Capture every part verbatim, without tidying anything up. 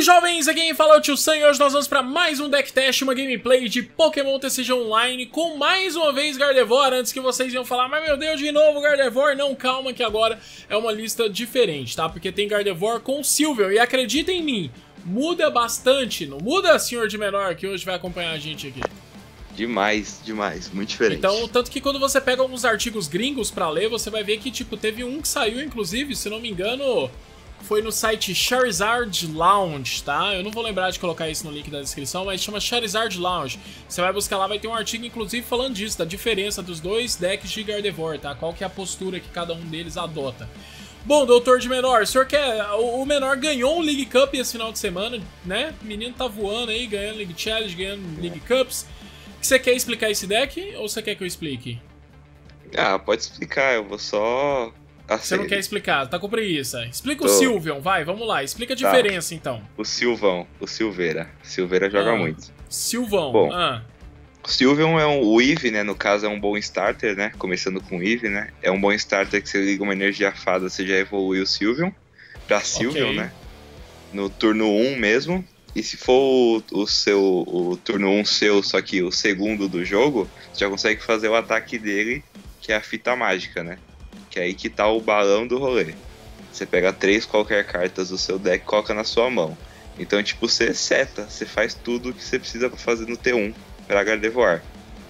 aí, jovens, aqui quem fala é o Tio Sam e hoje nós vamos para mais um deck test, uma gameplay de Pokémon T C G Online com mais uma vez Gardevoir. Antes que vocês iam falar, mas meu Deus, de novo Gardevoir, não, calma que agora é uma lista diferente, tá? Porque tem Gardevoir com Sylveon e acreditem em mim, muda bastante, não muda, senhor de menor, que hoje vai acompanhar a gente aqui? Demais, demais, muito diferente. Então, tanto que quando você pega alguns artigos gringos pra ler, você vai ver que, tipo, teve um que saiu, inclusive, se não me engano, foi no site Charizard Lounge, tá? Eu não vou lembrar de colocar isso no link da descrição, mas chama Charizard Lounge. Você vai buscar lá, vai ter um artigo, inclusive, falando disso, da diferença dos dois decks de Gardevoir, tá? Qual que é a postura que cada um deles adota. Bom, doutor de menor, o senhor quer... O menor ganhou um League Cup esse final de semana, né? O menino tá voando aí, ganhando League Challenge, ganhando League Cups. Você quer explicar esse deck ou você quer que eu explique? Ah, pode explicar, eu vou só... Você não quer explicar, tá com preguiça. Explica Tô. o Sylveon, vai, vamos lá, explica a Tá. diferença então. O Silvão, o Silveira. Silveira joga Ah, muito. Sylveon, Bom. ah, O Sylveon é um... O Eevee, né, no caso é um bom starter, né? Começando com o Eevee, né? É um bom starter que você liga uma energia fada, você já evolui o Sylveon pra Sylveon, Ok. né? No turno um mesmo. E se for o, o seu o turno um seu, só que o segundo do jogo, você já consegue fazer o ataque dele, que é a fita mágica, né? Que é aí que tá o balão do rolê. Você pega três qualquer cartas do seu deck e coloca na sua mão. Então, tipo, você seta, você faz tudo o que você precisa pra fazer no T um pra Gardevoir.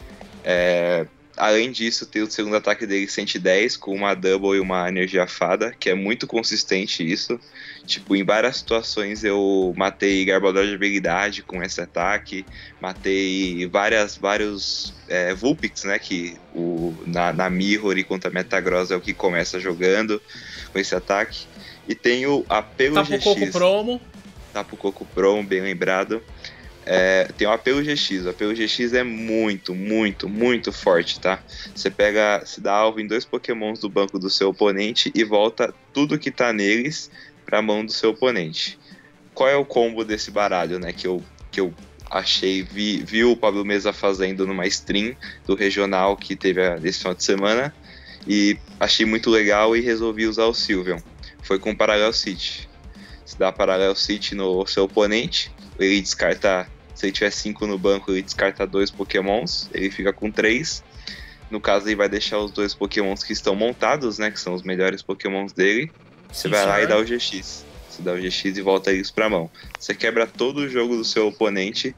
É... Além disso, tem o segundo ataque dele cento e dez, com uma double e uma energia fada, que é muito consistente isso. Tipo, em várias situações eu matei Garbodor de habilidade com esse ataque, matei várias, vários é, Vulpix, né, que o, na, na Mirror e contra Metagross é o que começa jogando com esse ataque. E tem o apelo tá pro G X. Coco Promo. Tá pro Coco Promo, bem lembrado. É, tem o apelo G X. O apelo G X é muito, muito, muito forte, tá? Você pega, se dá alvo em dois pokémons do banco do seu oponente e volta tudo que tá neles pra mão do seu oponente. Qual é o combo desse baralho, né? Que eu, que eu achei, vi, vi o Pablo Mesa fazendo numa stream do regional que teve esse final de semana e achei muito legal e resolvi usar o Sylveon. Foi com o Parallel City. Se dá Parallel City no seu oponente, ele descarta, se ele tiver cinco no banco, ele descarta dois pokémons, ele fica com três. No caso, ele vai deixar os dois pokémons que estão montados, né, que são os melhores pokémons dele. Você Sim, vai lá senhor. e dá o G X. Você dá o G X e volta eles pra mão. Você quebra todo o jogo do seu oponente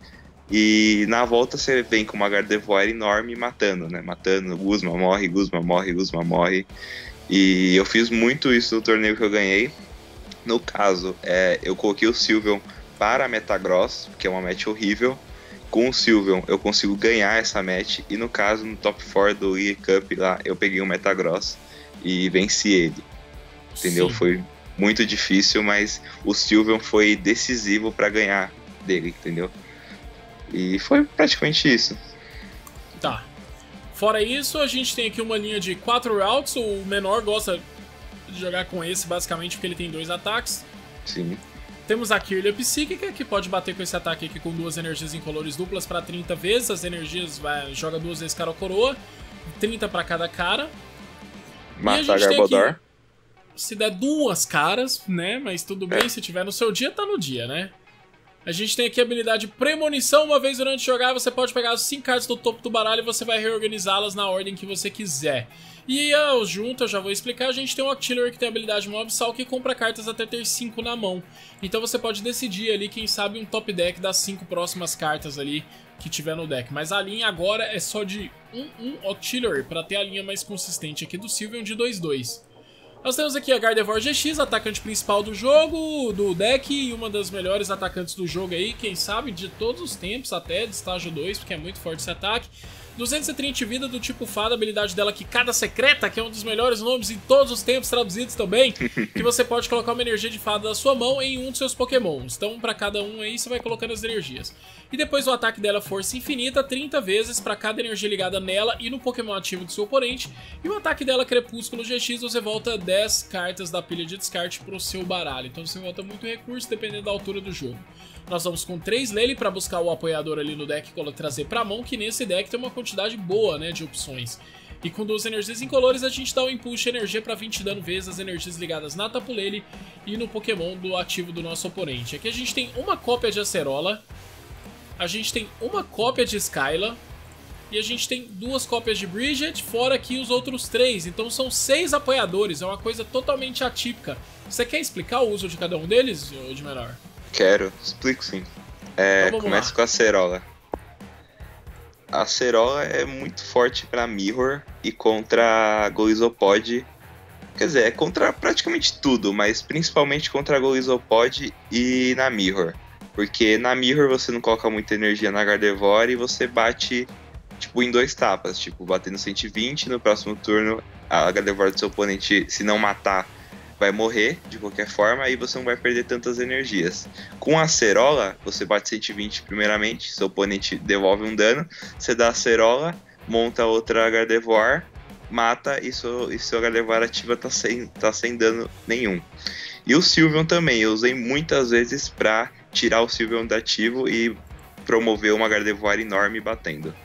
e na volta você vem com uma Gardevoir enorme matando, né, matando, Guzma morre, Guzma morre, Guzma morre. E eu fiz muito isso no torneio que eu ganhei. No caso, é, eu coloquei o Sylveon para a Metagross, que é uma match horrível. Com o Sylveon eu consigo ganhar essa match. E no caso, no top quatro do League Cup lá, eu peguei o Metagross e venci ele. Entendeu? Sim. Foi muito difícil, mas o Sylveon foi decisivo para ganhar dele, entendeu? E foi praticamente isso. Tá. Fora isso, a gente tem aqui uma linha de quatro routes. O menor gosta de jogar com esse, basicamente, porque ele tem dois ataques. Sim. Temos a Kirlia Psíquica, que pode bater com esse ataque aqui com duas energias incolores duplas para trinta vezes. As energias vai, joga duas vezes cara ou coroa, trinta para cada cara. Matar Garbodor. Aqui, se der duas caras, né? Mas tudo bem, É. se tiver no seu dia, tá no dia, né? A gente tem aqui a habilidade Premonição. Uma vez durante jogar, você pode pegar as cinco cartas do topo do baralho e você vai reorganizá-las na ordem que você quiser. E ao junto, eu já vou explicar, a gente tem o Octillery que tem a habilidade Mobsal que compra cartas até ter cinco na mão. Então você pode decidir ali, quem sabe, um top deck das cinco próximas cartas ali que tiver no deck. Mas a linha agora é só de um, um Octillery, para ter a linha mais consistente aqui do Sylveon de dois dois. Nós temos aqui a Gardevoir G X, atacante principal do jogo, do deck, e uma das melhores atacantes do jogo aí, quem sabe, de todos os tempos, até de estágio dois, porque é muito forte esse ataque. duzentos e trinta de vida do tipo fada, a habilidade dela Quicada Secreta, que é um dos melhores nomes em todos os tempos traduzidos também, que você pode colocar uma energia de fada da sua mão em um dos seus pokémons. Então, pra cada um aí, você vai colocando as energias. E depois o ataque dela Força Infinita, trinta vezes pra cada energia ligada nela e no pokémon ativo do seu oponente. E o ataque dela Crepúsculo G X, você volta dez cartas da pilha de descarte pro seu baralho. Então você volta muito recurso, dependendo da altura do jogo. Nós vamos com três Lele para buscar o apoiador ali no deck e trazer pra mão, que nesse deck tem uma quantidade boa, né, de opções. E com duas energias incolores a gente dá um impulso de energia para vinte dano vezes as energias ligadas na Tapu Lele e no Pokémon do ativo do nosso oponente. Aqui a gente tem uma cópia de Acerola, a gente tem uma cópia de Skyla e a gente tem duas cópias de Bridget, fora aqui os outros três. Então são seis apoiadores, é uma coisa totalmente atípica. Você quer explicar o uso de cada um deles, ou de menor? Quero, explico sim. É, Então começa lá. com a Acerola. A Acerola é muito forte pra Mirror e contra Golisopod. Quer dizer, é contra praticamente tudo, mas principalmente contra Golisopod e na Mirror. Porque na Mirror você não coloca muita energia na Gardevoir e você bate tipo em dois tapas, tipo batendo cento e vinte, no próximo turno a Gardevoir do seu oponente, se não matar, vai morrer de qualquer forma e você não vai perder tantas energias. Com a Acerola, você bate cento e vinte primeiramente, seu oponente devolve um dano, você dá a Acerola, monta outra Gardevoir, mata e seu, e seu Gardevoir ativa tá sem, tá sem dano nenhum. E o Sylveon também, eu usei muitas vezes pra tirar o Sylveon do ativo e promover uma Gardevoir enorme batendo.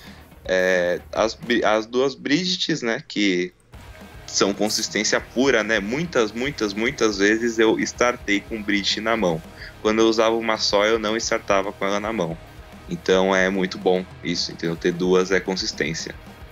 É, as, as duas Bridgets, né, que são consistência pura, né? Muitas, muitas, muitas vezes eu startei com Bridget na mão. Quando eu usava uma só, eu não startava com ela na mão. Então é muito bom isso, entendeu? Ter duas é consistência.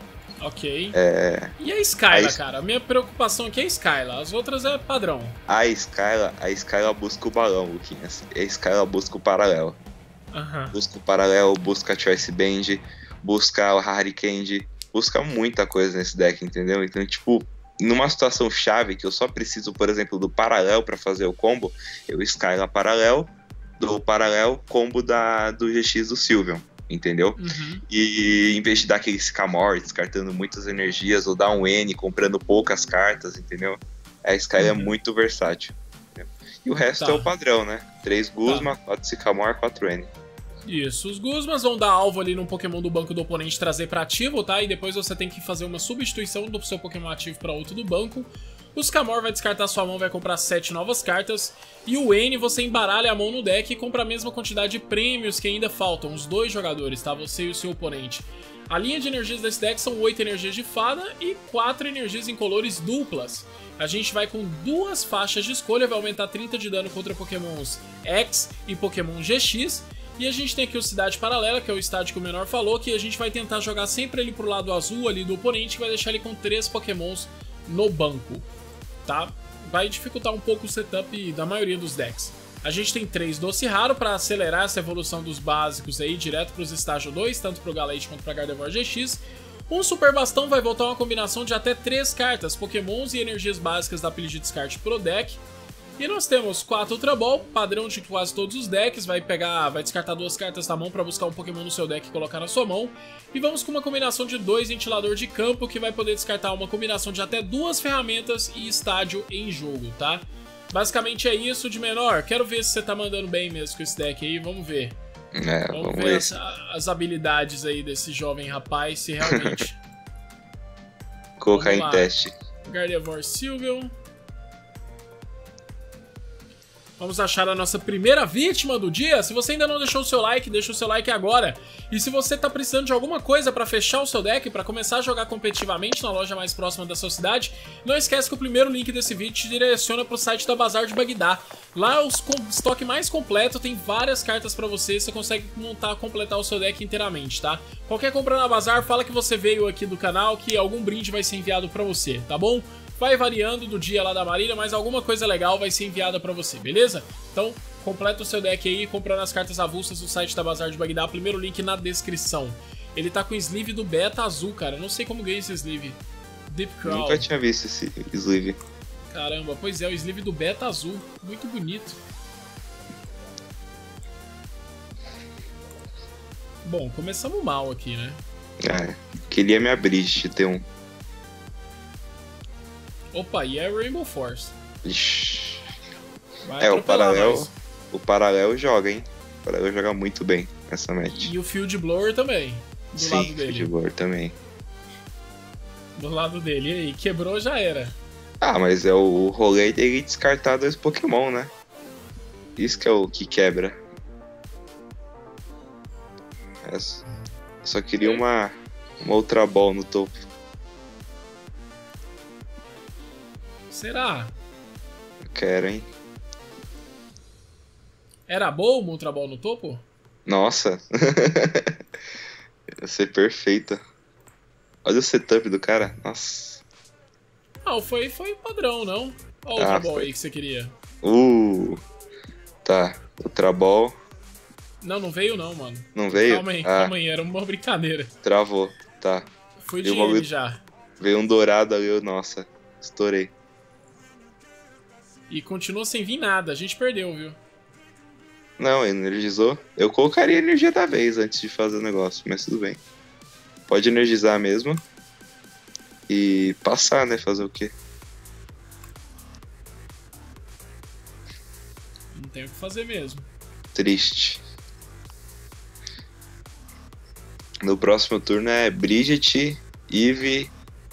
Ok. É... E a Skyla, a... cara? A minha preocupação aqui é a Skyla, as outras é padrão. A Skyla, a Skyla busca o balão, Luquinhas. A Skyla busca o paralelo. Uhum. Busca o paralelo, busca a Choice Band, busca o Harry busca muita coisa nesse deck, entendeu? Então, tipo, numa situação chave que eu só preciso, por exemplo, do paralelo para fazer o combo, eu Skyla paralelo, do paralelo combo da, do G X do Sylveon, entendeu? Uhum. E em vez de dar aquele Sycamore descartando muitas energias, ou dar um N comprando poucas cartas, entendeu? A Skyla uhum. é muito versátil. Entendeu? E o resto tá. é o padrão, né? três Guzma, tá. quatro Sycamore, quatro N. Isso, os Guzmas vão dar alvo ali num Pokémon do banco do oponente trazer para ativo, tá? E depois você tem que fazer uma substituição do seu Pokémon ativo para outro do banco. O Sycamore vai descartar sua mão, vai comprar sete novas cartas. E o N você embaralha a mão no deck e compra a mesma quantidade de prêmios que ainda faltam, os dois jogadores, tá? Você e o seu oponente. A linha de energias desse deck são oito energias de fada e quatro energias incolores duplas. A gente vai com duas faixas de escolha, vai aumentar trinta de dano contra Pokémons X e Pokémon G X. E a gente tem aqui o Cidade Paralela, que é o estádio que o Menor falou, que a gente vai tentar jogar sempre ele pro lado azul ali do oponente, que vai deixar ele com três Pokémons no banco, tá? Vai dificultar um pouco o setup da maioria dos decks. A gente tem três Doce Raro para acelerar essa evolução dos básicos aí direto pros estágio dois, tanto pro Galate quanto pra Gardevoir G X. Um Super Bastão vai voltar uma combinação de até três cartas, Pokémons e energias básicas da pilha de descarte pro deck. E nós temos quatro Ultra Ball, padrão de quase todos os decks, vai pegar, vai descartar duas cartas da mão para buscar um Pokémon no seu deck e colocar na sua mão. E vamos com uma combinação de dois Ventilador de Campo, que vai poder descartar uma combinação de até duas ferramentas e estádio em jogo, tá? Basicamente é isso de menor. Quero ver se você tá mandando bem mesmo com esse deck aí, vamos ver. É, vamos, vamos ver, ver as, as habilidades aí desse jovem rapaz, se realmente... Colocar em teste. Gardevoir Sylveon. Vamos achar a nossa primeira vítima do dia. Se você ainda não deixou o seu like, deixa o seu like agora. E se você tá precisando de alguma coisa para fechar o seu deck, para começar a jogar competitivamente na loja mais próxima da sua cidade, não esquece que o primeiro link desse vídeo te direciona pro site da Bazar de Bagdá. Lá o estoque mais completo, tem várias cartas para você, você consegue montar, completar o seu deck inteiramente, tá? Qualquer compra na Bazar, fala que você veio aqui do canal, que algum brinde vai ser enviado para você, tá bom? Vai variando do dia lá da Marília, mas alguma coisa legal vai ser enviada pra você, beleza? Então, completa o seu deck aí, comprando as cartas avulsas do site da Bazar de Bagdá, primeiro link na descrição. Ele tá com o sleeve do Beta azul, cara, eu não sei como ganha esse sleeve. Deep Crawl. Nunca tinha visto esse sleeve. Caramba, pois é, o sleeve do Beta azul, muito bonito. Bom, começamos mal aqui, né? Ah, queria me abrir de ter um. Opa, e é Rainbow Force. Ixi. É, o paralelo, o paralelo joga, hein? O paralelo joga muito bem essa match. E o Field Blower também, do Sim, lado dele. Field Blower também. Do lado dele, e aí, quebrou, já era. Ah, mas é o rolê dele descartar dois Pokémon, né? Isso que é o que quebra. Eu só queria uma, uma Ultra Ball no topo. Será? Eu quero, hein? Era bom o Ultra Ball no topo? Nossa. Ia ser perfeita. Olha o setup do cara. Nossa. Não, foi, foi padrão, não? Olha o Ah, Ultra Ball foi. aí que você queria. Uh. Tá. Ultra Ball. Não, não veio não, mano. Não veio? Calma aí, Ah, calma aí, era uma brincadeira. travou. Tá. Fui Viu de o bagulho? M já. Veio um dourado ali. eu- Nossa. Estourei. E continua sem vir nada, a gente perdeu, viu? Não, energizou. Eu colocaria energia da vez antes de fazer o negócio, mas tudo bem. Pode energizar mesmo. E passar, né? Fazer o quê? Não tem o que fazer mesmo. Triste. No próximo turno é Bridget, Eve,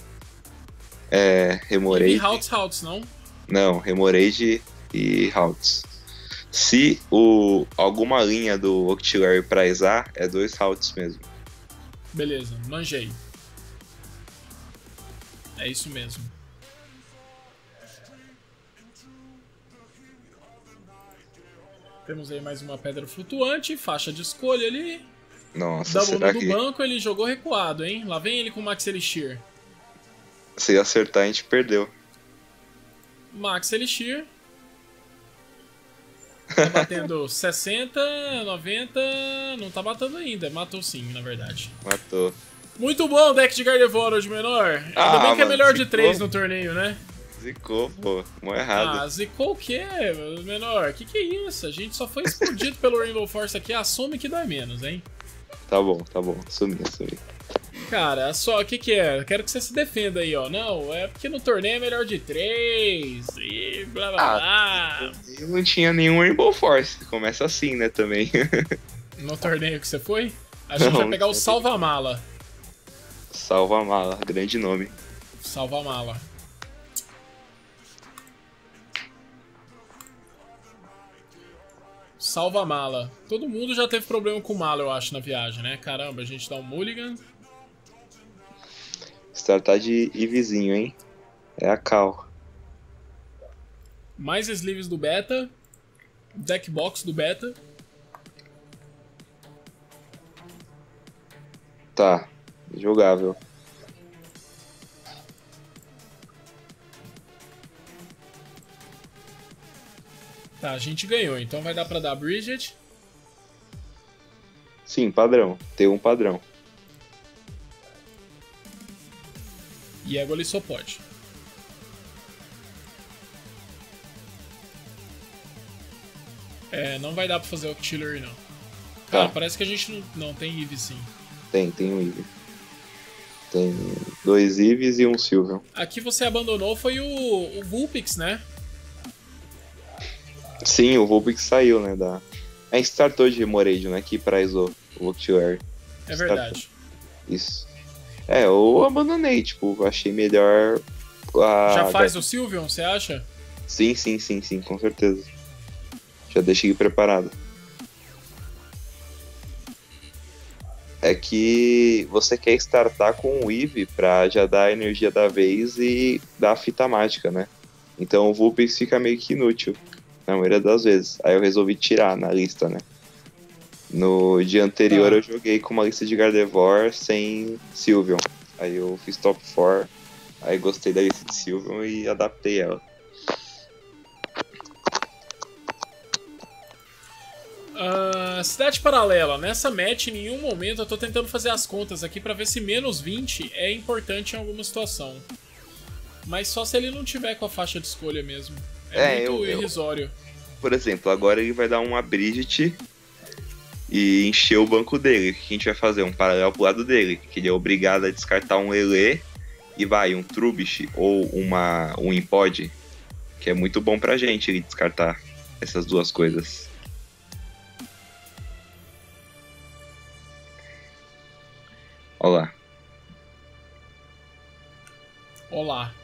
é, E Hemorrhage. Haltz Haltz, não? Não, Hemorrhage e Haltz. Se o, alguma linha do Octillery praizar, é dois Haltz mesmo. Beleza, manjei. É isso mesmo. Temos aí mais uma pedra flutuante, faixa de escolha ali. Nossa, Double será no do que banco, ele jogou recuado, hein? Lá vem ele com o Max Elixir. se acertar a gente perdeu? Max Elixir. Tá batendo sessenta, noventa... Não tá batendo ainda. Matou sim, na verdade. Matou. Muito bom, deck de Gardevoir de menor. Ainda Ah, bem que é mano, melhor de zicou. três no torneio, né? Zicou, pô. Mó errado. Ah, zicou o quê, menor? Que que é isso? A gente só foi explodido pelo Rainbow Force aqui. Assume que dói menos, hein? Tá bom, tá bom. Sumi, sumi. Cara, só, o que que é? Quero que você se defenda aí, ó. Não, é porque no torneio é melhor de três e blá blá blá. Eu não tinha nenhum Rainbow Force. Começa assim, né, também. No torneio que você foi? A gente Não, vai pegar o não. Salva-Mala. Salva a mala, grande nome. Salva-Mala. Salva-Mala. Todo mundo já teve problema com mala, eu acho, na viagem, né? Caramba, a gente dá um mulligan. Startar de Evezinho, hein? É a Cal. Mais sleeves do beta. Deck box do beta. Tá, jogável. Tá, a gente ganhou, então vai dar pra dar Bridget. Sim, padrão. Tem um padrão. E Ego ele só pode. É, não vai dar pra fazer Octillery não. Cara, Tá. parece que a gente não, não tem Eve sim. Tem, tem um Eve. Tem dois Eves e um Sylveon. Aqui você abandonou foi o, o Vulpix, né? Sim, o Vulpix saiu, né? Da... A gente startou de Hemorrhage, né? Que prizou o Octillery. É verdade. Isso. É, eu abandonei, tipo, achei melhor a... Já faz o Sylveon, você acha? Sim, sim, sim, sim, com certeza. Já deixei preparado. É que você quer startar com o Eevee pra já dar a energia da vez e dar a fita mágica, né? Então o Vulpix fica meio que inútil, na maioria das vezes. Aí eu resolvi tirar na lista, né? No dia anterior Tá. eu joguei com uma lista de Gardevoir sem Sylveon. Aí eu fiz top quatro, aí gostei da lista de Sylveon e adaptei ela. Uh, cidade paralela. Nessa match, em nenhum momento eu tô tentando fazer as contas aqui pra ver se menos vinte é importante em alguma situação. Mas só se ele não tiver com a faixa de escolha mesmo. É, É, muito eu- eu- irrisório. Por exemplo, agora ele vai dar uma Bridget e encher o banco dele. O que a gente vai fazer? Um paralelo pro lado dele, que ele é obrigado a descartar um Elé e vai, um Trubbish ou uma, um Impod, que é muito bom pra gente ele descartar essas duas coisas. Olha lá. Olá.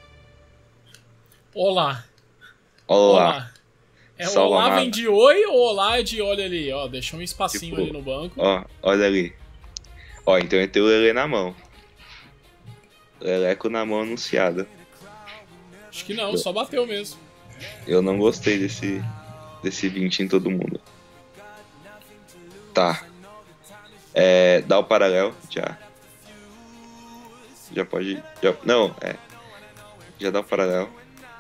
Olá. Olha lá. Olá. É Salva olá mala. vem de oi ou olá é de olha ali? Ó, deixou um espacinho Tipo, ali no banco. Ó, olha ali. Ó, então ele tem o Lelé na mão. Leleco na mão anunciado. Acho que não, só bateu mesmo. Eu não gostei desse, desse vinte em todo mundo. Tá. É, dá o paralelo, já. Já pode... Já, não, é. Já dá o paralelo.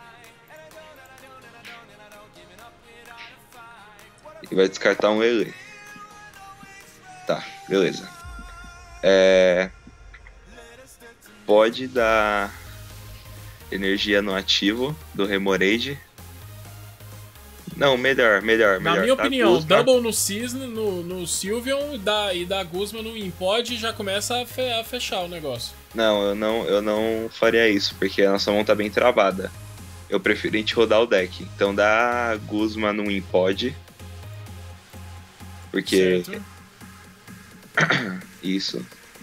E vai descartar um Lele. Tá, beleza. É... Pode dar energia no ativo do Remoraid. Não, melhor, melhor, melhor. Na minha tá, opinião, Guzma. double no Cisne, no, no Sylveon e da, e da Guzma no Impod já começa a, fe, a fechar o negócio. Não, eu não, eu não faria isso, porque a nossa mão tá bem travada. Eu prefiro a gente rodar o deck. Então dá Guzma no Impod. Porque... Certo. Isso.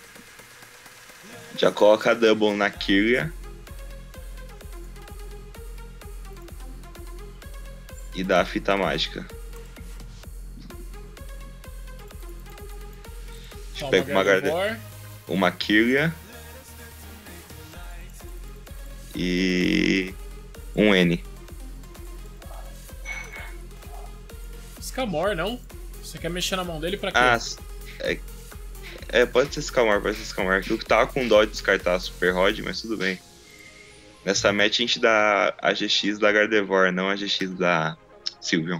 Já coloca a double na Kyria. E dá a fita mágica. Toma, Pega uma Gardevoir. Garde... Uma Kyria. E... Um N. Scamor, não? Você quer mexer na mão dele pra quê? Ah, é... É, pode ser Scamor, pode ser Scamor. Eu tava com dó de descartar a Super Rod, mas tudo bem. Nessa match a gente dá a G X da Gardevoir, não a G X da Sylveon.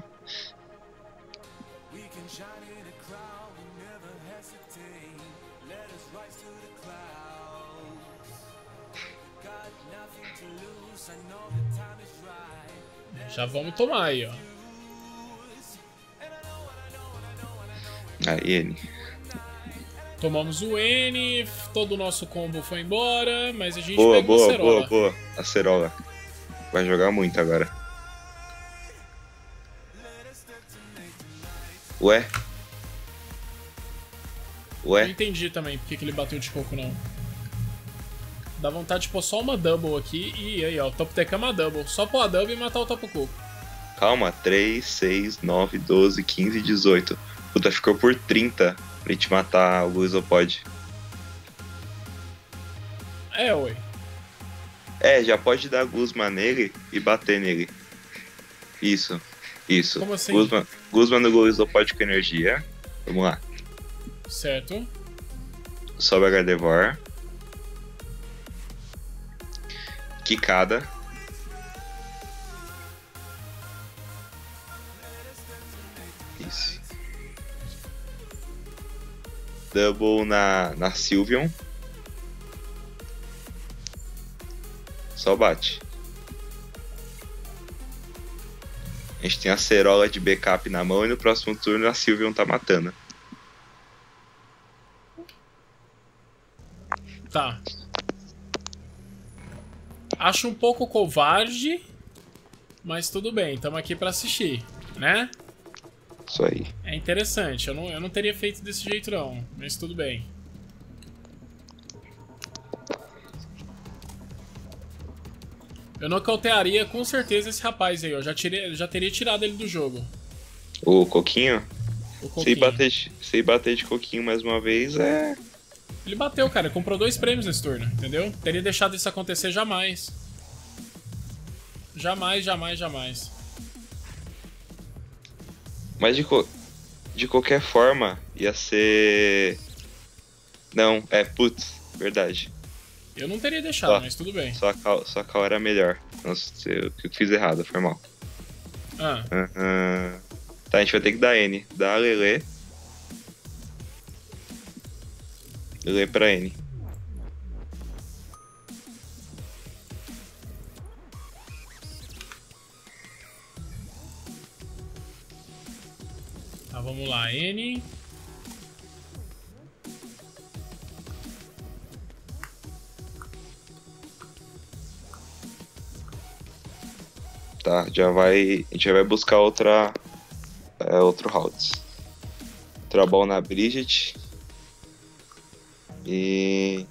Já vamos tomar aí, ó. Aí, N. Tomamos o N, todo o nosso combo foi embora, mas a gente Boa, pega uma boa, Acerola. boa, boa. Acerola. Vai jogar muito agora. Ué? Não Ué? entendi também porque que ele bateu de coco, não. Dá vontade de pôr só uma double aqui e aí, ó, o top deck é uma double. Só pôr a double e matar o topo coco. Calma, três, seis, nove, doze, quinze, dezoito. Puta, ficou por trinta pra gente matar o Guizopod. É, oi. É, já pode dar Guzma nele e bater nele. Isso, isso. Como assim? Guzma, Guzma no Guizopod com energia. Vamos lá. Certo. Sobe a Gardevoir. Quicada. Isso. Double na, na Sylveon. Só bate. A gente tem a Acerola de backup na mão e no próximo turno a Sylveon tá matando. Tá. Acho um pouco covarde, mas tudo bem, estamos aqui pra assistir, né? Isso aí. É interessante, eu não, eu não teria feito desse jeito não, mas tudo bem. Eu nocautearia com certeza esse rapaz aí, ó. Já, tirei, já teria tirado ele do jogo. O Coquinho? O Se Coquinho. bater, de- se bater de Coquinho mais uma vez, é... Ele bateu, cara. Ele comprou dois prêmios nesse turno, entendeu? Teria deixado isso acontecer jamais. Jamais, jamais, jamais. Mas de, co- de qualquer forma, ia ser... Não, é, putz, verdade. Eu não teria deixado, Ó. mas tudo bem. Sua cal, sua cal era melhor. Nossa, eu, eu fiz errado, foi mal. Ah, Aham. Tá, a gente vai ter que dar N. Dá a Lele. Lele pra N. tá, vamos lá. N. Tá, já vai. A gente já vai buscar outra. É, outro routes. Trabal na Bridget. E.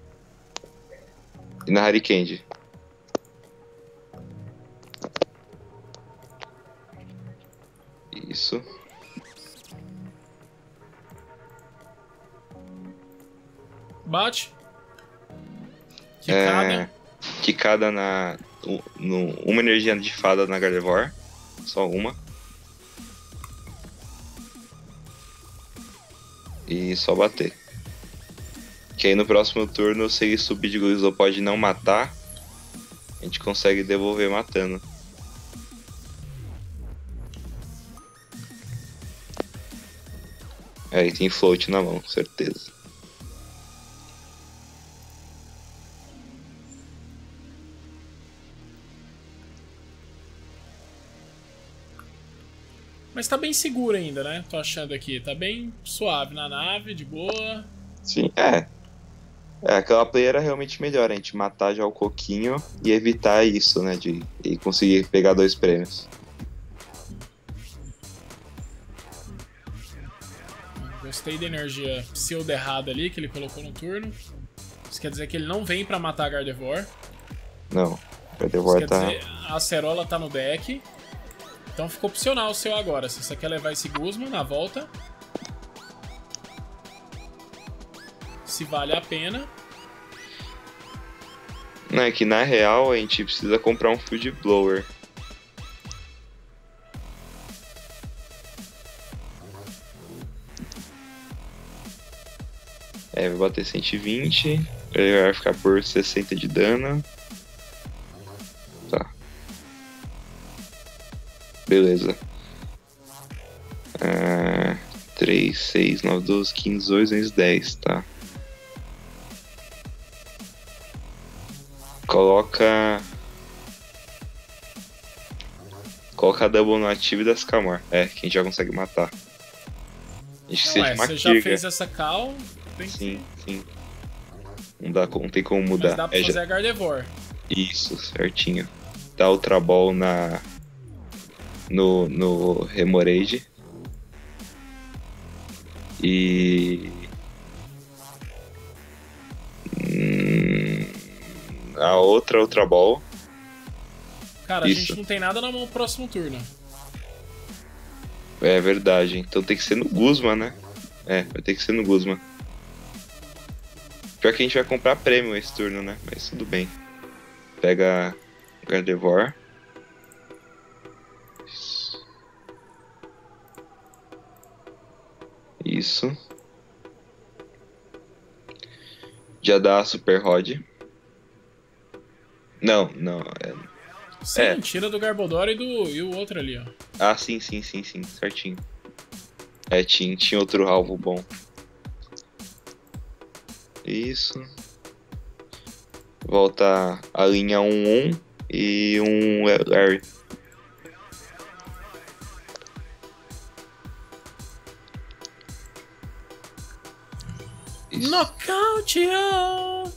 E na Harry Candy. Isso. Bate. Quicada. É, quicada na... No, uma energia de fada na Gardevoir. Só uma. E só bater. Que aí no próximo turno, se ele subir de Golisopod e não matar, a gente consegue devolver matando. Aí tem float na mão, certeza. Mas tá bem seguro ainda, né? Tô achando aqui. Tá bem suave na nave, de boa. Sim, é. É, aquela play era realmente melhor, a gente matar já o Coquinho e evitar isso, né? De, de conseguir pegar dois prêmios. Gostei da energia pseudo errada ali que ele colocou no turno. Isso quer dizer que ele não vem pra matar a Gardevoir. Não, a Gardevoir Isso tá... quer dizer, a Acerola tá no deck. Então ficou opcional o seu agora. Se você quer levar esse Guzma na volta, se vale a pena. Não, é que na real a gente precisa comprar um Field Blower. É, vai bater cento e vinte. Ele vai ficar por sessenta de dano. Tá. Beleza. Ah, três, seis, nove, doze, quinze, dezoito, dez, tá. Coloca... Coloca a double no ativo da Scamor. É, que a gente já consegue matar. A gente precisa Ué, de uma você já Kirga. fez essa call, tem que... Sim, sim. Não, dá, não tem como Mas mudar. dá pra É, fazer já... a Gardevoir. Isso, certinho. Dá Ultra Ball na... No, no Remoraid. E... Hum... A outra Ultra Ball. Cara, a Isso. gente não tem nada na mão pro próximo turno. É verdade. Então tem que ser no Guzma, né? É, vai ter que ser no Guzma. Pior que a gente vai comprar prêmio esse turno, né? Mas tudo bem. Pega Gardevoir. Isso. Já dá a Super Rod. Não, não. É... Sim, É. tira do Garbodor e, do, e o outro ali, ó. Ah, sim, sim, sim, sim. Certinho. É, tinha, tinha outro alvo bom. Isso. Volta a linha um um e um Larry. Isso. Knockout, yo!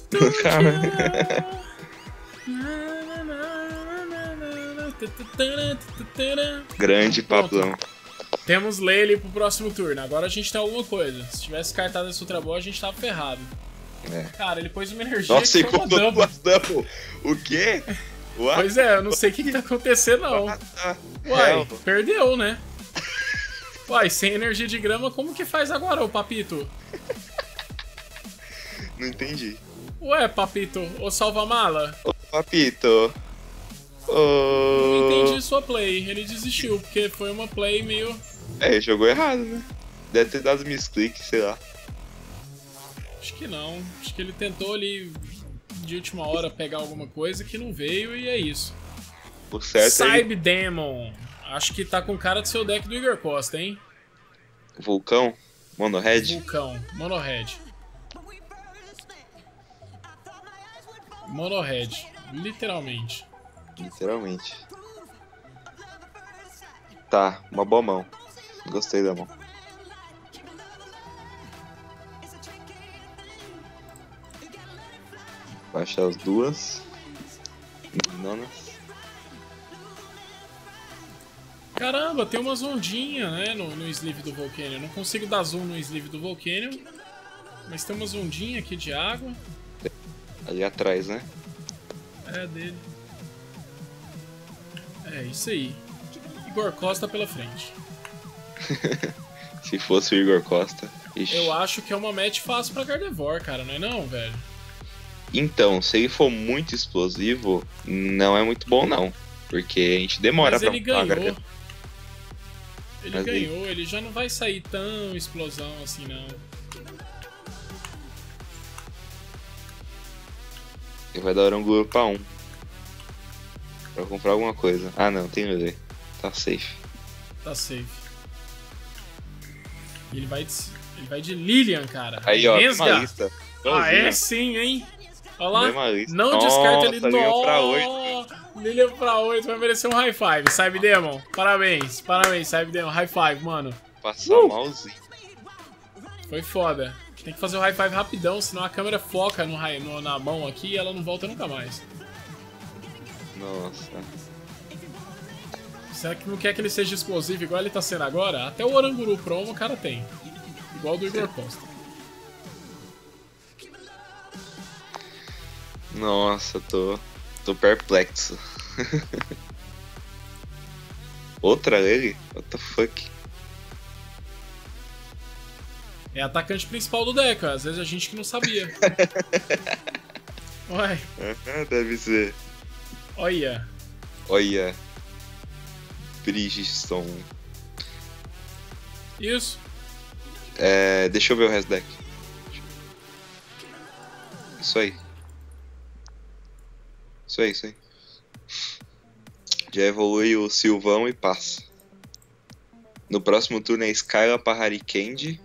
Grande Pablão. Temos Lele pro próximo turno. Agora a gente tem alguma coisa. Se tivesse cartado esse Ultra Ball, a gente tava ferrado. É. Cara, ele pôs uma energia Nossa, que e foi uma contou dump. duas double. O quê? What? Pois é, eu não sei o que, que tá acontecendo, não. Ah, Uai, hell. perdeu, né? Uai, sem energia de grama, como que faz agora, ô Papito? Não entendi. Ué, Papito, ô Salva-Mala? Ô, Papito. Ô... Não entendi sua play. Ele desistiu, porque foi uma play meio... É, jogou errado, né? Deve ter dado misclick, sei lá. Acho que não. Acho que ele tentou ali, de última hora, pegar alguma coisa que não veio e é isso. O certo é ele... Cybe Demon. Acho que tá com cara do seu deck do Igor Costa, hein? Vulcão? Monohead? Vulcão. Monohead. Monohead. Literalmente. Literalmente. Tá, uma boa mão. Gostei da mão. Baixar as duas. Nonas. Caramba, tem umas ondinhas, né, no, no sleeve do Volcanion. Não consigo dar zoom no sleeve do Volcanion, mas tem umas ondinhas aqui de água. Ali atrás, né? É dele. É isso aí. Igor Costa pela frente. Se fosse o Igor Costa. Ixi. Eu acho que é uma match fácil pra Gardevoir, cara, não é não, velho? Então, se ele for muito explosivo, não é muito bom não. Porque a gente demora Mas pra ele montar uma ganhou. Gardevoir. Ele Mas ele- ganhou, ele já não vai sair tão explosão assim, não. Ele vai dar Oranguru pra um. Pra comprar alguma coisa. Ah não, tem Lele. Tá safe. Tá safe. E ele vai de, ele vai de Lilian, cara. Aí ó, Resga. mesma lista. Ah, é Igualzinho. sim, hein? Olha lá. Mesma lista. Não Nossa, descarta ele. Lilian pra oito. Lilian pra oito. Vai merecer um high five. Cyber Demon. Parabéns. Parabéns, Cyber Demon. High five, mano. Passar Uh! malzinho. Foi foda. Tem que fazer o high five rapidão, senão a câmera foca no, high- no- na mão aqui e ela não volta nunca mais. Nossa. Será que não quer que ele seja explosivo igual ele tá sendo agora? Até o Oranguru promo o cara tem. Igual do Igor Costa. Nossa, tô. tô perplexo. Outra Lele? What the fuck? É atacante principal do deck, ó. Às vezes a gente que não sabia. Ué, Aham, deve ser. olha. Olha. Bridgestone. Isso. É, deixa eu ver o resto do deck. Isso aí. Isso aí, isso aí. Já evolui o Silvão e passa. No próximo turno é Skyla para Harikand.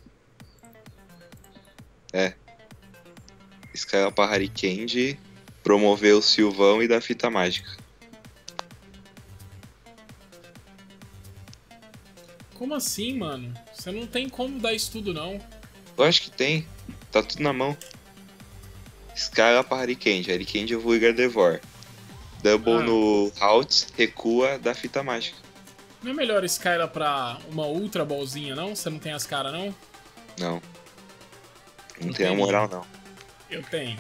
É. Skyla para Harikand. Promover o Silvão e dar fita mágica. Como assim, mano? Você não tem como dar isso tudo, não. Eu acho que tem. Tá tudo na mão. Skyla para Harikand. Harikand evolui Gardevoir. Double Ah. no Haltz, recua, dá fita mágica. Não é melhor Skyla pra uma Ultra Ballzinha, não? Você não tem as caras, não? Não. Não Não tem a tem moral, não. Eu tenho.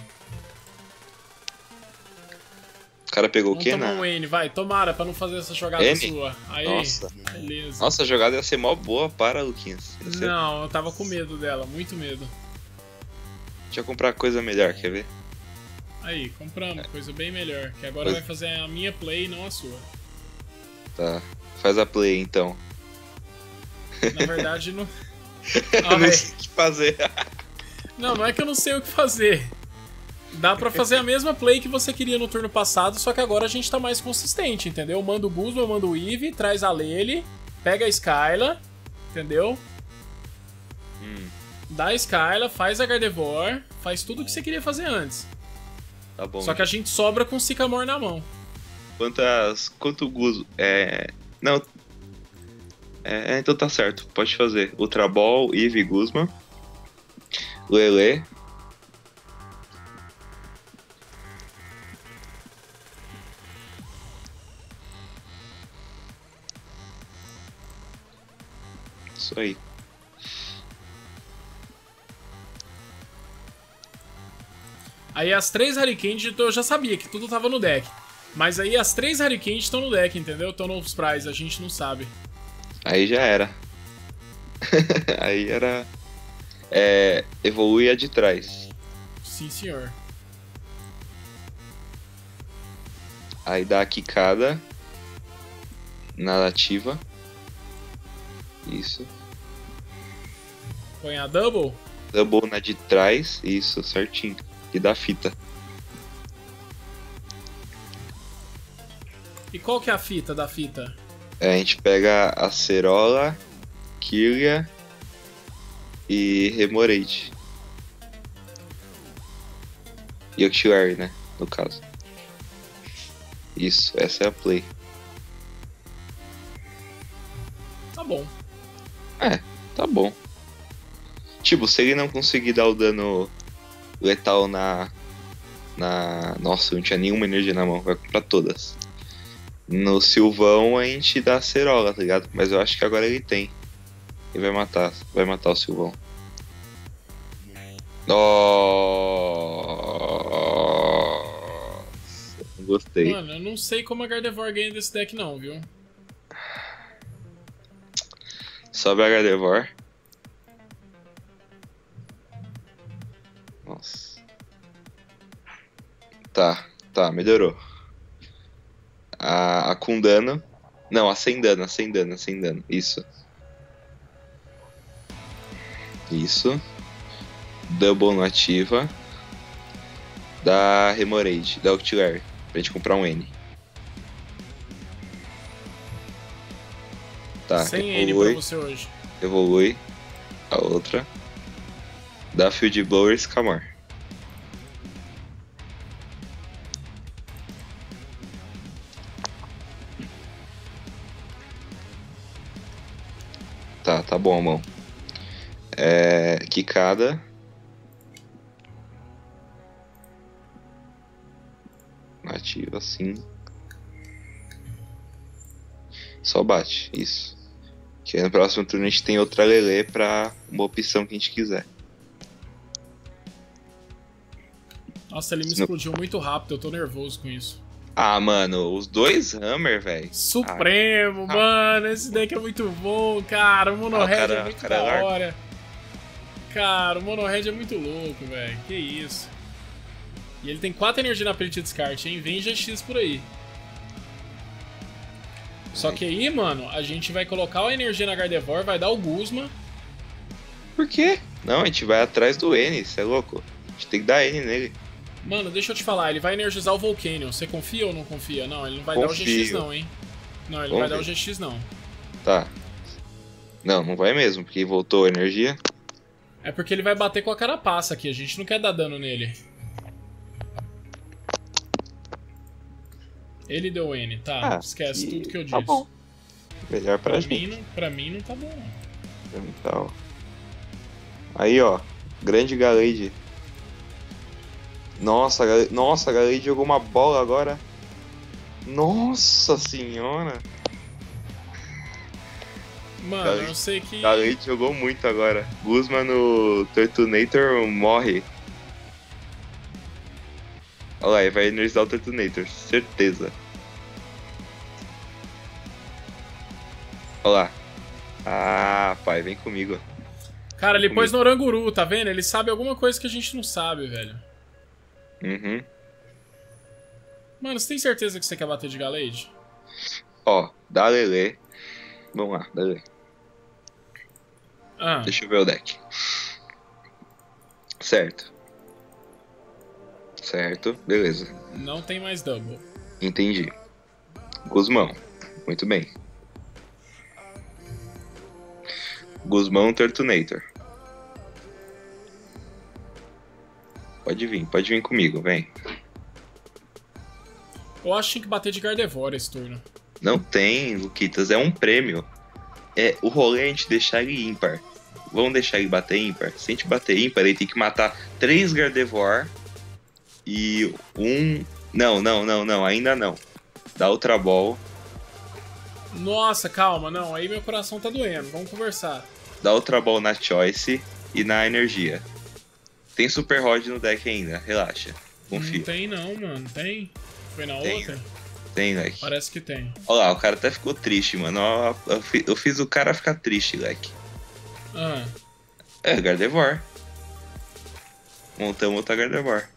O cara pegou o Vamos quê, tomar né? um N, vai. Tomara pra não fazer essa jogada N? sua. Aí, Nossa. beleza. Nossa, a jogada ia ser mó boa para, Luquinhas. Ia ser... Não, eu tava com medo dela, muito medo. Deixa eu comprar coisa melhor, quer ver? Aí, compramos, coisa bem melhor. Que agora Pois- vai fazer a minha play e não a sua. Tá. Faz a play, então. Na verdade, não. Eu Ah, não é. sei o que fazer. Não, não é que eu não sei o que fazer. Dá pra fazer a mesma play que você queria no turno passado, só que agora a gente tá mais consistente, entendeu? Manda o Guzman, manda o Eve, traz a Lele, pega a Skyla, entendeu? Hum, Dá a Skyla, faz a Gardevoir, faz tudo o que você queria fazer antes. tá bom. Só que a gente sobra com o Sycamore na mão. Quantas... Quanto Guzo... É... Não... É, então tá certo. Pode fazer. Ultra Ball, Eve, Guzman. Lele. Isso aí. Aí as três Harikand, eu já sabia que tudo tava no deck. Mas aí as três Harikand estão no deck, entendeu? Estão nos prize, a gente não sabe. Aí já era. Aí era... É... Evolui a de trás. Sim, senhor. Aí dá a quicada. Na ativa. Isso. Põe a Double. Double na de trás. Isso, certinho. E dá fita. E qual que é a fita da fita? É, a gente pega a Cerola, Kirlia e Remoraid. E Octillery, né? No caso. Isso, essa é a play. Tá bom. É, tá bom. Tipo, se ele não conseguir dar o dano letal na... na... Nossa, não tinha nenhuma energia na mão. Vai comprar todas. No Silvão a gente dá a Cerola, tá ligado? Mas eu acho que agora ele tem. Ele vai matar. Vai matar o Silvão. Nossa, não gostei. Mano, eu não sei como a Gardevoir ganha desse deck não, viu? Sobe a Gardevoir. Nossa. Tá, tá, melhorou. A, a com dano. Não, a sem dano, a sem dano, a sem dano. Isso. Isso. Double no ativa. Da Hemorrhage, da Octillery. Pra gente comprar um N. Tá, Sem evolui, N pra você hoje. Evolui. A outra. Da Field Blower Escamor. Tá, tá bom, mão. É. Quicada. Ativa assim. Só bate, isso. Que aí no próximo turno a gente tem outra Lele pra uma opção que a gente quiser. Nossa, ele me No... explodiu muito rápido, eu tô nervoso com isso. Ah, mano, os dois Hammer, velho. Supremo, ah. mano, esse deck é muito bom, cara. O Mono ah, Red cara, é muito cara da é hora. Cara, o Mono Red é muito louco, velho. Que isso. E ele tem quatro energia na plate de descarte, hein? Vem G X por aí. Só que aí, mano, a gente vai colocar a energia na Gardevoir, vai dar o Guzma. Por quê? Não, a gente vai atrás do N, cê é louco. A gente tem que dar N nele. Mano, deixa eu te falar, ele vai energizar o Volcanion. Você confia ou não confia? Não, ele não vai Confio. dar o G X não, hein? Não, ele não vai dar o G X não. Tá. Não, não vai mesmo, porque voltou a energia. É porque ele vai bater com a carapaça aqui, a gente não quer dar dano nele. Ele deu N, tá, ah, esquece e... tudo que eu disse. Tá bom. Melhor pra, pra gente. Mim, não, pra mim não tá bom, não. Pra mim tá, ó. Aí, ó. Grande Gallade. Nossa, a Gallade... Nossa, a Gallade jogou uma bola agora. Nossa senhora. Mano, Gallade... eu sei que... Gallade jogou muito agora. Guzma no Turtonator morre. Olha lá, ele vai energizar o Turtonator, certeza. Olha lá. Ah, pai, vem comigo. Cara, ele comigo. pôs no Oranguru, tá vendo? Ele sabe alguma coisa que a gente não sabe, velho. Uhum. Mano, você tem certeza que você quer bater de Gallade? Ó, dá Lele. Vamos lá, dá Lele. Ah. Deixa eu ver o deck. Certo. Certo, beleza. Não tem mais double. Entendi. Guzmão, muito bem. Guzmão Turtonator. Pode vir, pode vir comigo, vem. Eu acho que tinha que bater de Gardevoir esse turno. Não tem, Luquitas, é um prêmio. É, o rolê é a gente deixar ele ímpar. Vamos deixar ele bater ímpar? Se a gente bater ímpar, ele tem que matar três Gardevoir e um... Não, não, não, não, ainda não. Dá Ultra Ball. Nossa, calma, não, aí meu coração tá doendo, vamos conversar. Dá Ultra Ball na Choice e na Energia. Tem Super Rod no deck ainda, relaxa. Confia. Não tem não, mano, tem? Foi na Tem, outra? Tem, leque. Parece que tem. Olha lá, o cara até ficou triste, mano. Ó, eu fi- eu fiz o cara ficar triste, leque. Ah, É, Gardevoir. Montamos outra Gardevoir.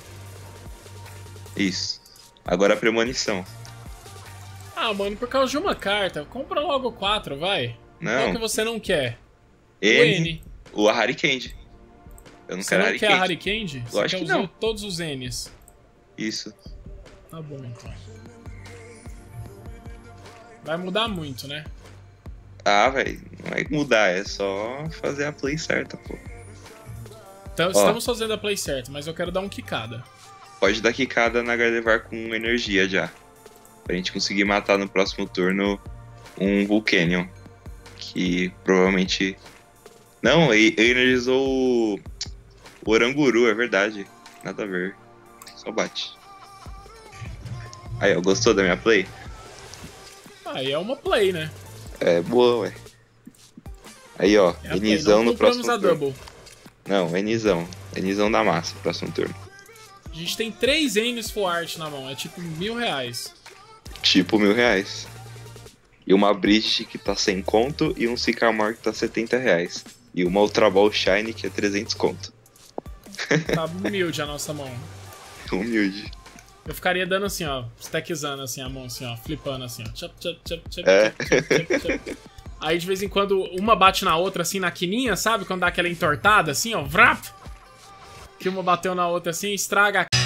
Isso. Agora a premonição. ah, mano, por causa de uma carta, compra logo quatro, vai. Qual que Não, você não quer? N, O N. o Harry Eu não Você quero não Harry quer a Harry Candy? Você Lógico quer que usar não. todos os N's. Isso. Tá bom, então. Vai mudar muito, né? Ah, velho, não vai mudar, é só fazer a play certa, pô. Então, Ó. estamos fazendo a play certo, mas eu quero dar um quicada. Pode dar quicada na Gardevoir com energia já. Pra gente conseguir matar no próximo turno um Volcanion. Que provavelmente... Não, ele ele energizou o... o Oranguru, é verdade. Nada a ver. Só bate. Aí, ó, gostou da minha play? Aí é uma play, né? É boa, ué. Aí, ó, É a play. Nizão Não no próximo compramos a turno. double. Não, é Nizão. É Nizão da massa, próximo turno. A gente tem três N's full art na mão, é tipo mil reais. Tipo mil reais. E uma Bridge que tá cem conto e um Sycamore que tá setenta reais. E uma Ultra Ball Shine que é trezentos conto. Tá humilde a nossa mão. Humilde. Eu ficaria dando assim, ó, stackzando assim a mão, assim, ó, flipando assim, ó. Tchap, tchap, tchap, tchap, É. tchap, tchap, tchap. Aí de vez em quando uma bate na outra assim na quininha, sabe? Quando dá aquela entortada assim, ó, vrap! Que uma bateu na outra assim, estraga a...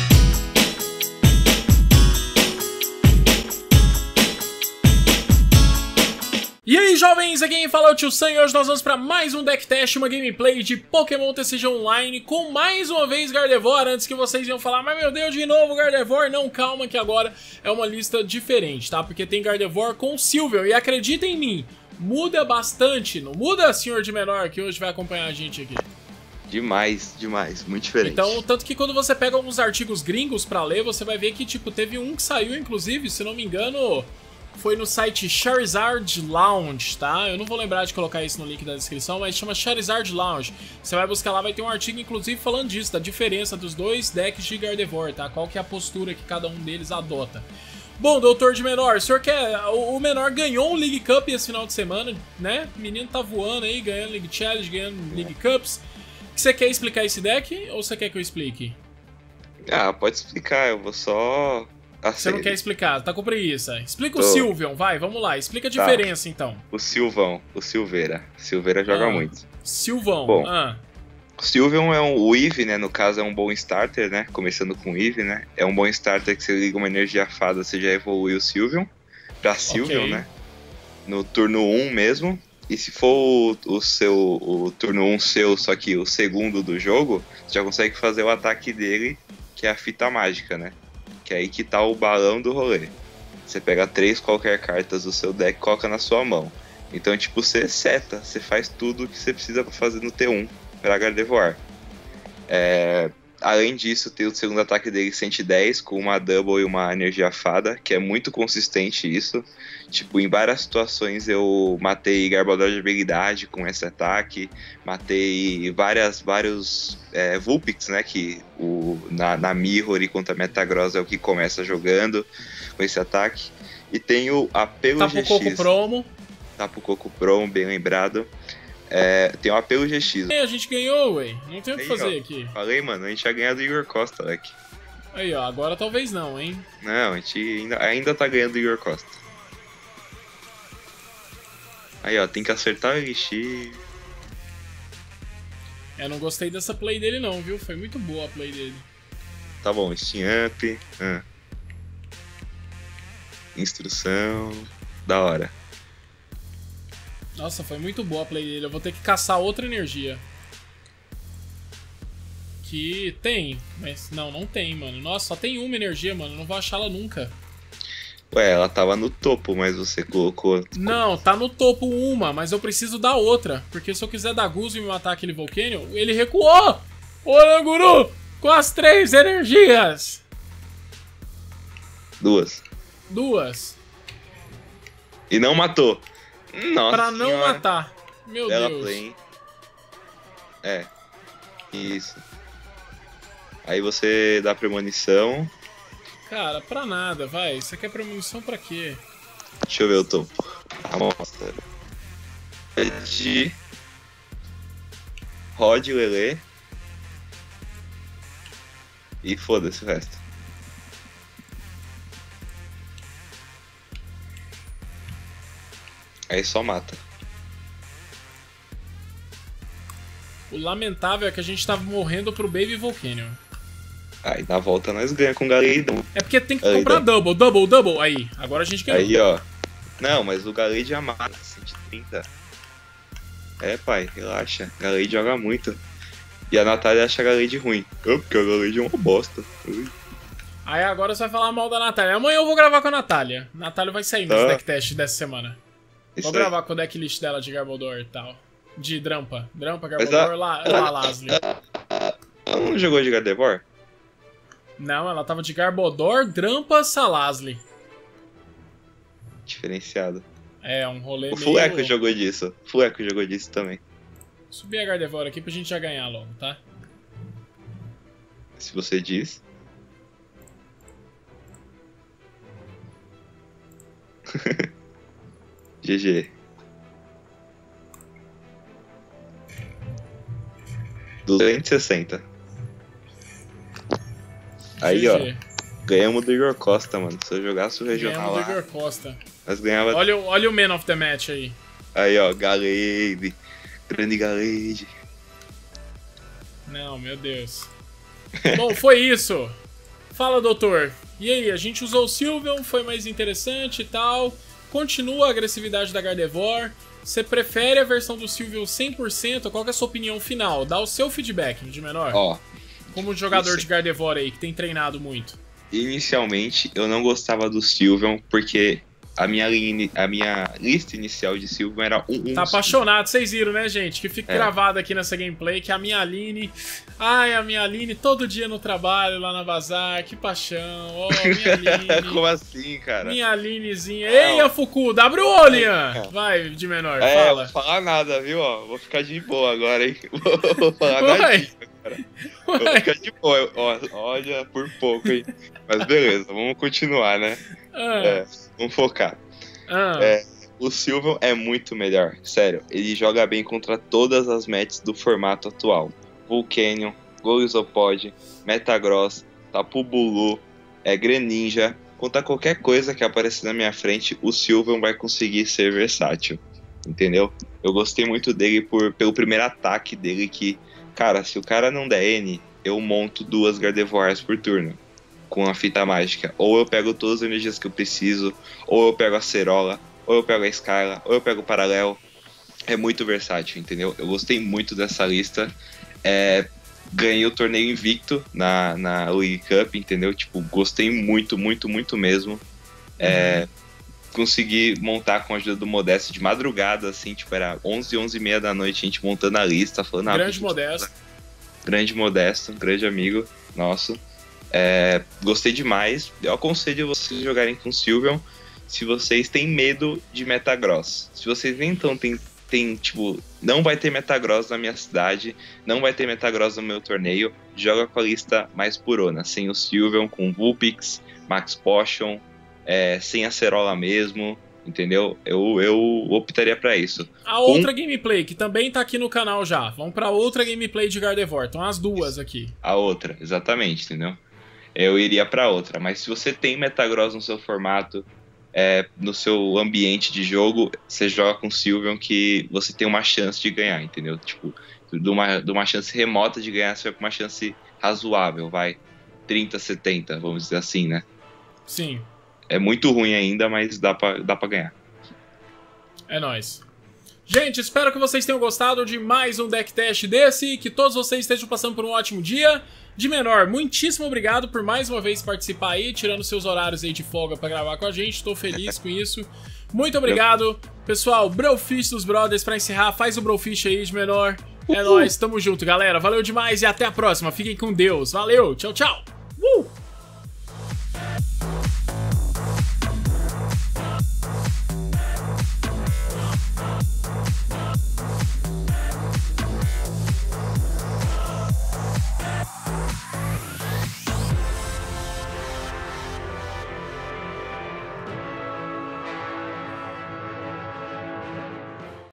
E aí, jovens, aqui quem fala é o Tio Sam e hoje nós vamos para mais um deck test, uma gameplay de Pokémon T C G Online com mais uma vez Gardevoir. Antes que vocês iam falar, mas meu Deus, de novo Gardevoir? Não, calma que agora é uma lista diferente, tá? Porque tem Gardevoir com Sylveon e acreditem em mim, muda bastante, não muda, senhor de menor, que hoje vai acompanhar a gente aqui. Demais, demais, muito diferente. Então, tanto que quando você pega alguns artigos gringos pra ler, você vai ver que, tipo, teve um que saiu, inclusive, se não me engano... Foi no site Charizard Lounge, tá? Eu não vou lembrar de colocar isso no link da descrição, mas chama Charizard Lounge. Você vai buscar lá, vai ter um artigo, inclusive, falando disso, da diferença dos dois decks de Gardevoir, tá? Qual que é a postura que cada um deles adota. Bom, doutor de menor, o senhor quer... O menor ganhou um League Cup esse final de semana, né? O menino tá voando aí, ganhando League Challenge, ganhando League Cups. Você quer explicar esse deck ou você quer que eu explique? Ah, pode explicar, eu vou só... Você não quer explicar, tá com preguiça. Explica Tô. o Sylveon, vai, vamos lá. Explica a diferença, tá. Então. O Silvão, o Silveira. Silveira joga ah, muito. Sylveon, Bom, ah. o Sylveon é um... O Eevee, né, no caso é um bom starter, né? Começando com o Eevee, né? É um bom starter que você liga uma energia fada, você já evolui o Sylveon pra Sylveon, okay. né? No turno um mesmo. E se for o, o seu o turno um seu, só que o segundo do jogo, você já consegue fazer o ataque dele, que é a fita mágica, né? Que é aí que tá o balão do rolê. Você pega três qualquer cartas do seu deck e coloca na sua mão. Então, tipo, você seta, você faz tudo o que você precisa pra fazer no T um pra Gardevoir. É... Além disso, tem o segundo ataque dele cento e dez, com uma double e uma energia fada, que é muito consistente isso. Tipo, em várias situações eu matei Garbodor de habilidade com esse ataque, matei várias, vários é, Vulpix, né, que o, na, na Mirror e contra Metagross é o que começa jogando com esse ataque. E tem o apelo G X. Tapu Koko Promo. Tapu Koko Promo, bem lembrado. É, tem o apelo G X. É, a gente ganhou, ué. Não tem o que Aí, fazer ó, aqui. Falei, mano, a gente já ganhou do Igor Costa, Leque. Aí, ó, agora talvez não, hein? Não, a gente ainda, ainda tá ganhando do Igor Costa. Aí, ó, tem que acertar o Elixir. Eu não gostei dessa play dele não, viu? Foi muito boa a play dele. Tá bom, Steam Up. Ah. Instrução. Da hora. Nossa, foi muito boa a play dele. Eu vou ter que caçar outra energia. Que tem, mas não, não tem, mano. Nossa, só tem uma energia, mano. Eu não vou achá-la nunca. Ué, ela tava no topo, mas você colocou... Não, tá no topo uma, mas eu preciso da outra. Porque se eu quiser dar Guzo e me matar aquele Volcanion, ele recuou! Oranguru! Com as três energias! Duas. Duas. E não matou. Nossa Pra não senhora. matar. Meu Bela Deus. play, hein? É. Isso. Aí você dá premonição. Cara, pra nada, vai. Você quer premonição pra quê? Deixa eu ver o topo. Amostra. De Rod, Lelê. E foda-se o resto. Aí só mata. O lamentável é que a gente tava morrendo pro Baby Volcanion. Aí na volta nós ganhamos com Galeidon. É porque tem que Aí, comprar dá. double, double, double. Aí, agora a gente ganhou. Aí, ó. Não, mas o Galade já mata, cento e trinta. É, pai, relaxa. Galade joga muito. E a Natália acha a Galade ruim. Oh, porque a Galade é uma bosta. Ui. Aí agora você vai falar mal da Natália. Amanhã eu vou gravar com a Natália. Natália vai sair nos Tá. deck test dessa semana. Isso Vou aí. gravar com o deck list dela de Garbodor e tal. De Drampa. Drampa, Mas Garbodor, a- La, La Lasli. Ela não jogou de Gardevoir? Não, ela tava de Garbodor, Drampa, Salasli. Diferenciado. É, um rolê O meio... Fueco jogou disso. O Fueco jogou disso também. Subir a Gardevoir aqui pra gente já ganhar logo, tá? Se você diz. G G. duzentos e sessenta. Aí, G ó. G. Ganhamos do Igor Costa, mano. Se eu jogasse o regional Ganhamos lá... do Igor Costa. Nós ganhava... Olha, olha o Man of the Match aí. Aí, ó, Galade. Grande Galade. Não, meu Deus. Bom, foi isso. Fala, doutor. E aí, a gente usou o Sylveon, foi mais interessante e tal. Continua a agressividade da Gardevoir. Você prefere a versão do Sylveon cem por cento? Qual que é a sua opinião final? Dá o seu feedback, de menor. Ó. Como jogador isso... de Gardevoir aí, que tem treinado muito. Inicialmente, eu não gostava do Sylveon, porque a minha, linha, a minha lista inicial de Sylveon era um... um tá apaixonado, vocês viram, né, gente? Que fica é. gravado aqui nessa gameplay, que a minha Aline... Ai, a minha Aline, todo dia no trabalho, lá na Bazar, que paixão. Ó, oh, minha Aline. Como assim, cara? Minha Alinezinha. Ei, a Fuku, abre o olho, Ian. Vai, de menor, é, fala. Não vou falar nada, viu? Ó, vou ficar de boa agora, hein? Vou falar nada. Vou ficar de boa. Ó, olha, por pouco, hein? Mas beleza, vamos continuar, né? Ah. É, vamos focar. Ah. É, o Sylveon é muito melhor, sério. Ele joga bem contra todas as matches do formato atual. Volcanion, Golisopod, Metagross, Tapu Bulu, é, Greninja. Contra qualquer coisa que aparecer na minha frente, o Sylveon vai conseguir ser versátil. Entendeu? Eu gostei muito dele por, pelo primeiro ataque dele que... Cara, se o cara não der N, eu monto duas Gardevoirs por turno. Com a fita mágica. Ou eu pego todas as energias que eu preciso, ou eu pego a Cerola, ou eu pego a Skyla, ou eu pego o Paralel. É muito versátil, entendeu? Eu gostei muito dessa lista. É, ganhei o torneio invicto na, na League Cup, entendeu? Tipo, gostei muito, muito, muito mesmo. É, uhum. Consegui montar com a ajuda do Modesto de madrugada, assim, tipo, era onze, onze e meia da noite, a gente montando a lista, falando... Grande ah, Modesto. Grande Modesto, grande amigo nosso. É, gostei demais. Eu aconselho vocês jogarem com Sylveon se vocês têm medo de Metagross. Se vocês nem então tem, tem, tipo, não vai ter Metagross na minha cidade, não vai ter Metagross no meu torneio, joga com a lista mais purona, sem o Sylveon, com Vulpix, Max Potion, é, sem a Cerola mesmo, entendeu? Eu, eu optaria pra isso. A outra com... gameplay, que também tá aqui no canal já. Vamos pra outra gameplay de Gardevoir. Estão as duas aqui. A outra, exatamente, entendeu? Eu iria pra outra. Mas se você tem Metagross no seu formato, é, no seu ambiente de jogo, você joga com Sylveon que você tem uma chance de ganhar, entendeu? Tipo, de uma, de uma chance remota de ganhar, você vai com uma chance razoável, vai. trinta, setenta, vamos dizer assim, né? Sim. É muito ruim ainda, mas dá pra, dá pra ganhar. É nóis. Gente, espero que vocês tenham gostado de mais um deck test desse, que todos vocês estejam passando por um ótimo dia. De menor, muitíssimo obrigado por mais uma vez participar aí, tirando seus horários aí de folga pra gravar com a gente, estou feliz com isso. Muito obrigado. Pessoal, Brofish dos Brothers, pra encerrar, faz o Brofish aí, de menor. É nóis, tamo junto, galera. Valeu demais e até a próxima. Fiquem com Deus. Valeu, tchau, tchau. Uh!